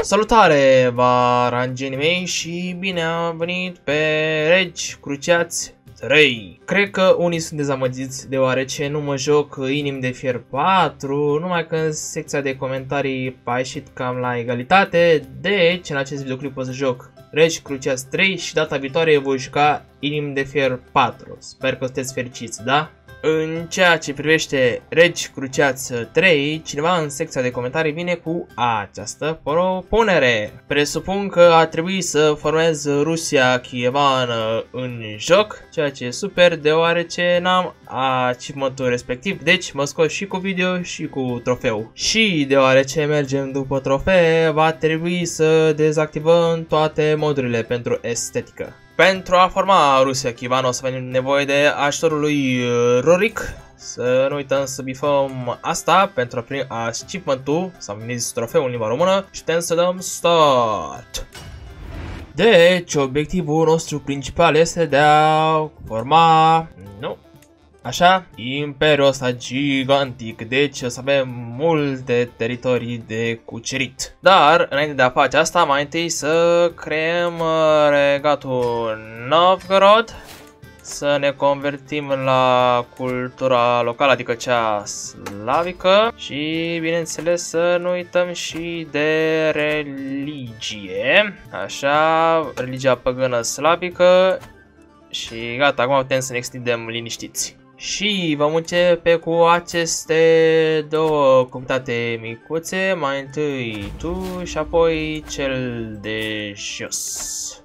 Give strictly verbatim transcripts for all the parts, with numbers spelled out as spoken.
Salutare, varangenii mei, și bine am venit pe Regi Cruciați trei. Cred că unii sunt dezamăgiți deoarece nu mă joc Inimi de Fier patru, numai că în secția de comentarii a ieșit cam la egalitate, deci în acest videoclip o să joc Regi Cruciați trei și data viitoare voi juca Inimi de Fier patru. Sper că sunteți fericiți, da? În ceea ce privește Regi Cruciați trei, cineva în secția de comentarii vine cu această propunere. Presupun că a trebuit să formez Rusia Kievană în joc, ceea ce e super deoarece n-am achievement-ul respectiv, deci mă scot și cu video și cu trofeu. Și deoarece mergem după trofee, va trebui să dezactivăm toate modurile pentru estetică. Pentru a forma Rusia Kievană o să avem nevoie de ajutorul lui Rurik. Să nu uităm să bifăm asta pentru a primi achievement-ul, sau veniți trofeul în limba română, și putem să dăm start. Deci, obiectivul nostru principal este de a forma... Nu. Așa, imperiul ăsta gigantic, deci o să avem multe teritorii de cucerit. Dar, înainte de a face asta, mai întâi să creăm regatul Novgorod, să ne convertim la cultura locală, adică cea slavică, și, bineînțeles, să nu uităm și de religie. Așa, religia păgână slavică și gata, acum putem să ne extindem liniștiți. Și vom începe cu aceste două comunitate micuțe, mai întâi tu și apoi cel de jos.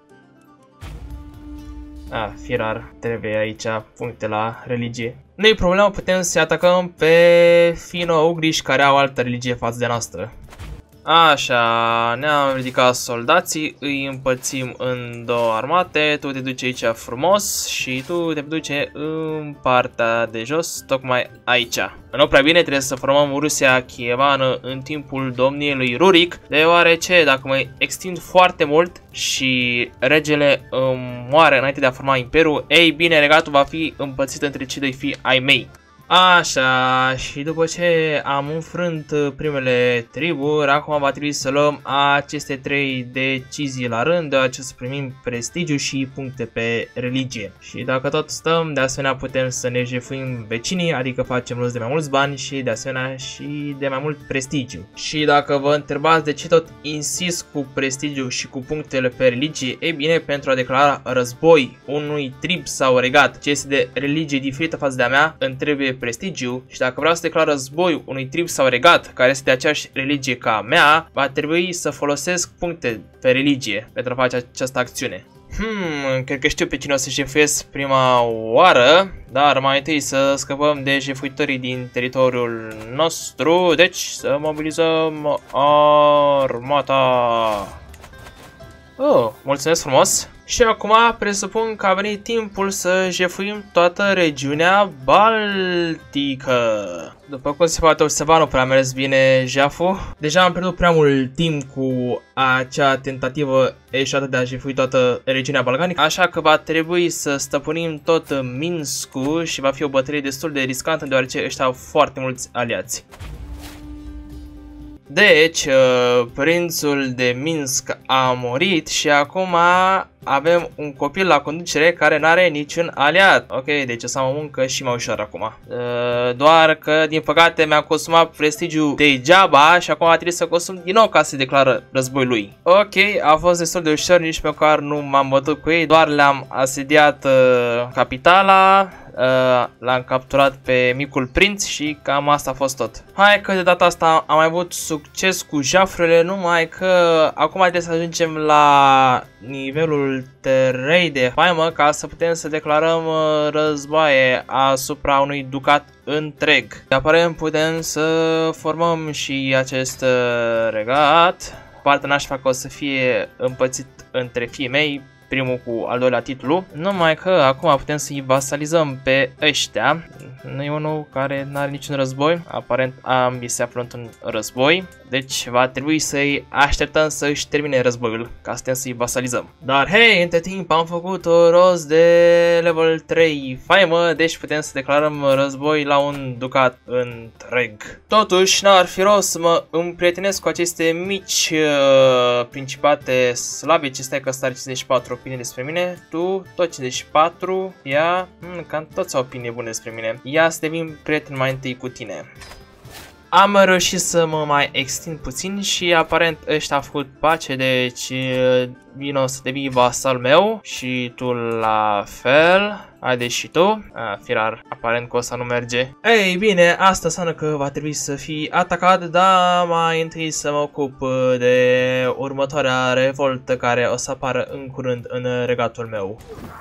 Ah, firar, trebuie aici puncte la religie. Nu-i problemă, putem să atacăm pe fino-ugriși care au altă religie față de noastră. Așa, ne-am ridicat soldații, îi împărțim în două armate, tu te duci aici frumos și tu te duci în partea de jos, tocmai aici. Nu prea bine, trebuie să formăm Rusia Kievană în timpul domniei lui Rurik, deoarece dacă mă extind foarte mult și regele îmi moare înainte de a forma imperiul, ei bine, regatul va fi împărțit între cei doi fii ai mei. Așa, și după ce am înfrânt primele triburi, acum va trebui să luăm aceste trei decizii la rând, deoarece să primim prestigiu și puncte pe religie. Și dacă tot stăm, de asemenea putem să ne jefuim vecinii, adică facem rost de mai mulți bani și de asemenea și de mai mult prestigiu. Și dacă vă întrebați de ce tot insist cu prestigiu și cu punctele pe religie, e bine, pentru a declara război unui trib sau regat ce este de religie diferită față de a mea, îmi trebuie prestigiu, și dacă vreau să declar război unui trib sau regat care este de aceeași religie ca a mea, va trebui să folosesc puncte pe religie pentru a face această acțiune. Hmm, cred că știu pe cine o să jefuiesc prima oară, dar mai întâi să scăpăm de jefuitorii din teritoriul nostru, deci să mobilizăm armata. Oh, mulțumesc frumos! Și acum presupun că a venit timpul să jefuim toată regiunea Baltică. După cum se poate observa, nu prea a mers bine jaful. Deja am pierdut prea mult timp cu acea tentativă eșuată de a jefui toată regiunea balcanică, așa că va trebui să stăpânim tot Minskul și va fi o bătălie destul de riscantă deoarece ăștia au foarte mulți aliați. Deci, prințul de Minsk a murit și acum avem un copil la conducere care n-are niciun aliat. Ok, deci o să am o muncă și mai ușor acum. Doar că, din păcate, mi-am consumat prestigiul degeaba și acum a trebuit să consum din nou ca să declară război lui. Ok, a fost destul de ușor, nici măcar nu m-am bătut cu ei, doar le-am asediat uh, capitala. Uh, L-am capturat pe micul prinț și cam asta a fost tot. Hai că de data asta am mai avut succes cu jafurile, numai că acum trebuie să ajungem la nivelul trei de faimă ca să putem să declarăm uh, războaie asupra unui ducat întreg. Aparent putem să formăm și acest uh, regat. Partea nașpa că o să fie împărțit între fiii mei, primul cu al doilea titlu, numai că acum putem să-i vasalizăm pe ăștia. nu e unul care nu are niciun război. Aparent ambii se află într-un război. Deci va trebui să-i așteptăm să își termine războiul, ca să să-i vasalizăm. Dar hei, între timp am făcut o rost de level trei faimă, deci putem să declarăm război la un ducat întreg. Totuși, n-ar fi rost să mă împrietenesc cu aceste mici uh, principate slabe. Ce stai că stai cincizeci și patru opinii despre mine, tu tot cincizeci și patru, ia, hmm, cam toți au opinie bune despre mine. Ia să devin prieten mai întâi cu tine. Am reușit să mă mai extind puțin și aparent ăștia au făcut pace, deci vino să devii vasal meu și tu la fel. Haide și tu. A, firar, aparent că o să nu merge. Ei bine, asta înseamnă că va trebui să fii atacat, dar mai întâi să mă ocup de următoarea revoltă care o să apară în curând în regatul meu.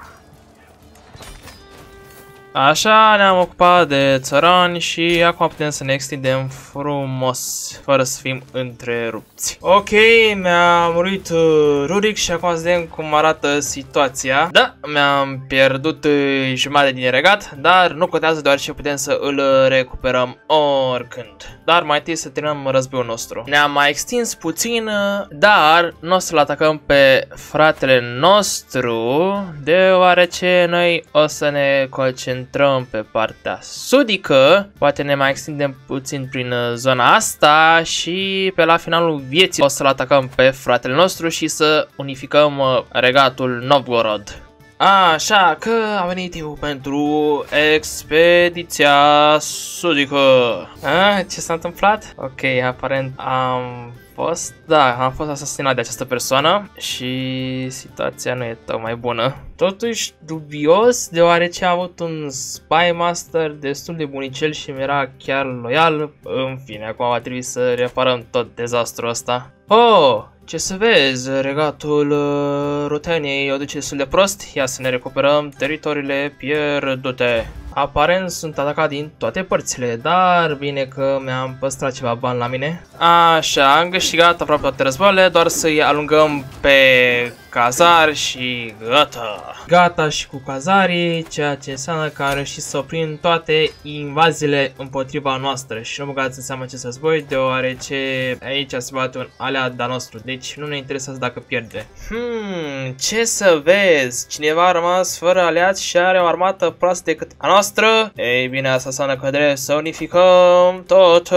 Așa, ne-am ocupat de țărani și acum putem să ne extindem frumos, fără să fim întrerupți. Ok, mi-a murit uh, Rurik și acum să vedem cum arată situația. Da, mi-am pierdut uh, jumătate din regat, dar nu contează deoarece putem să îl recuperăm oricând. Dar mai întâi să terminăm războiul nostru. Ne-am mai extins puțin, dar nu o să-l atacăm pe fratele nostru, deoarece noi o să ne concentrăm pe partea sudică. Poate ne mai extindem puțin prin zona asta și pe la finalul vieții o să-l atacăm pe fratele nostru și să unificăm regatul Novgorod. Așa că a venit timpul pentru expediția sudică. A, ce s-a întâmplat? Ok, aparent am fost, da, am fost asasinat de această persoană și situația nu e tocmai bună. Totuși dubios, deoarece a avut un spy master destul de bunicel și mi era chiar loial. În fine, acum va trebui să reparăm tot dezastrul ăsta. Oh! Ce să vezi, regatul uh, Ruteniei o duce destul de prost, ia să ne recuperăm teritoriile pierdute. Aparent sunt atacat din toate părțile, dar bine că mi-am păstrat ceva bani la mine. Așa, am câștigat aproape toate războaiele, doar să-i alungăm pe cazari și gata. Gata și cu cazarii, ceea ce înseamnă că am reușit să oprim toate invaziile împotriva noastră. Și nu băgați în seamă acest război, deoarece aici se bate un aliat de-a nostru, deci nu ne interesează dacă pierde. Hmm, ce să vezi, cineva a rămas fără aliați și are o armată proastă decât a noastră. Ei bine, asta înseamnă că trebuie să unificăm tot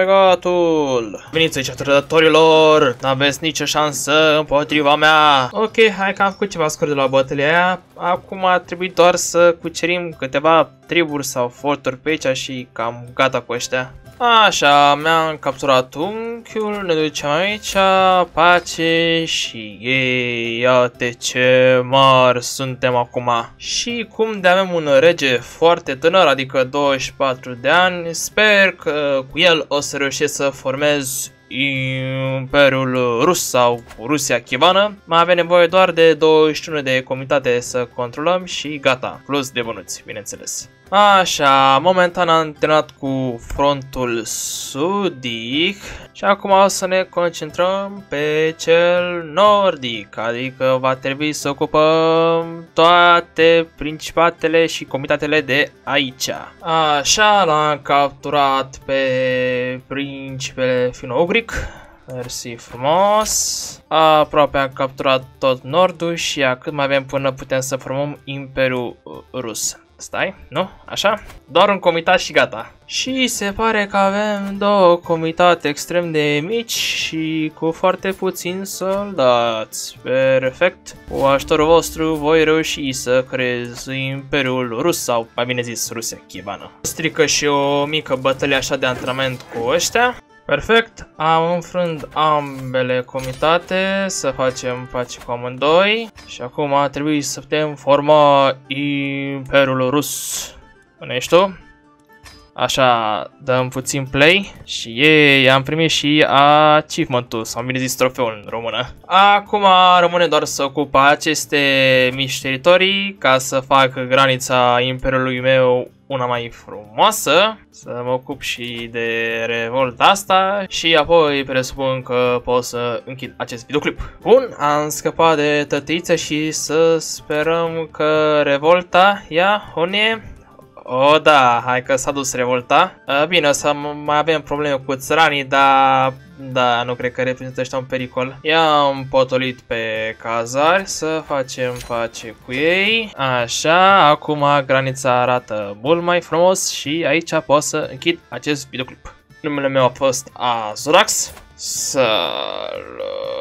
regatul. Veniți aici, trădătorilor, n-aveți nicio șansă împotriva mea. Ok, hai că am făcut ceva scurt de la bătălia aia. Acum a trebuit doar să cucerim câteva triburi sau forturi pe aici și cam gata cu ăștia. Așa, mi-am capturat unchiul, ne ducem aici, pace și ei, iată ce mari suntem acum. Și cum de avem un rege foarte tânăr, adică douăzeci și patru de ani, sper că cu el o să reușesc să formez Imperiul Rus sau Rusia Chivană. Mai avem nevoie doar de douăzeci și unu de comitate să controlăm și gata, plus de bănuți, bineînțeles. Așa, momentan am terminat cu frontul sudic și acum o să ne concentrăm pe cel nordic, adică va trebui să ocupăm toate principatele și comitatele de aici. Așa, l-am capturat pe principele fino-ugric. Mersi frumos. Aproape am capturat tot nordul și cât mai avem până putem să formăm Imperiul Rus. Stai, nu? Așa? Doar un comitat și gata. Și se pare că avem două comitate extrem de mici și cu foarte puțini soldați. Perfect. Cu ajutorul vostru voi reuși să creez Imperiul Rus sau, mai bine zis, Rusia Chivană. Strică și o mică bătălie așa de antrenament cu ăștia. Perfect, am înfrânt ambele comitate să facem pace cu amândoi și acum a trebuit să putem forma Imperiul Rus. Unde ești tu? Așa, dăm puțin play și ei, am primit și achievement-ul, sau bine zis trofeul în română. Acum rămâne doar să ocup aceste mici teritorii ca să fac granița imperiului meu una mai frumoasă, să mă ocup și de revolta asta și apoi presupun că pot să închid acest videoclip. Bun, am scăpat de tătiță și să sperăm că revolta, ia, unde e? O, da, hai că s-a dus revolta. Bine, o să mai avem probleme cu țăranii, dar da, nu cred că reprezintă ăștia un pericol. I-am potolit pe cazari să facem pace cu ei. Așa, acum granița arată mult mai frumos și aici pot să închid acest videoclip. Numele meu a fost Azurax. Salut!